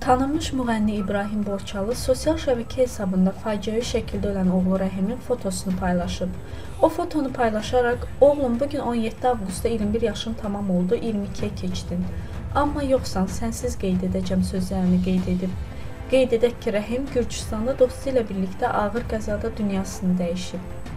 Tanınmış müğənni İbrahim Borçalı sosial şəbəkə hesabında faciəvi şəkildə ölən oğlu Rəhimin fotosunu paylaşıb. O fotonu paylaşaraq, oğlum bugün 17 avqustda 21 yaşım tamam oldu, 22'ye keçdin. Amma yoxsan, sənsiz qeyd edəcəm sözlərini qeyd edib. Qeyd edək ki, Rəhim Gürcüstanda dostu ilə birlikdə ağır qəzada dünyasını dəyişib.